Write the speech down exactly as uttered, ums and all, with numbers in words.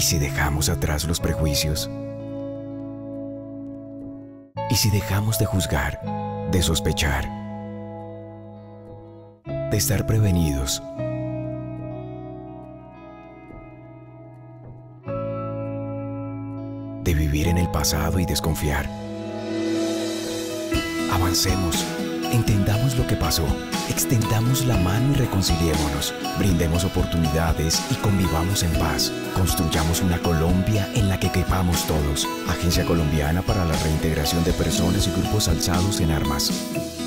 si dejamos atrás los prejuicios? ¿Y si dejamos de juzgar, de sospechar, de estar prevenidos? De vivir en el pasado y desconfiar. Avancemos, entendamos lo que pasó, extendamos la mano y reconciliémonos, brindemos oportunidades y convivamos en paz. Construyamos una Colombia en la que quepamos todos. Agencia Colombiana para la Reintegración de Personas y Grupos Alzados en Armas.